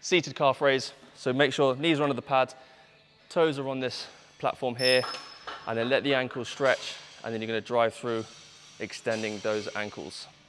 seated calf raise. So make sure knees are under the pad, toes are on this platform here, and then let the ankles stretch, and then you're going to drive through, extending those ankles.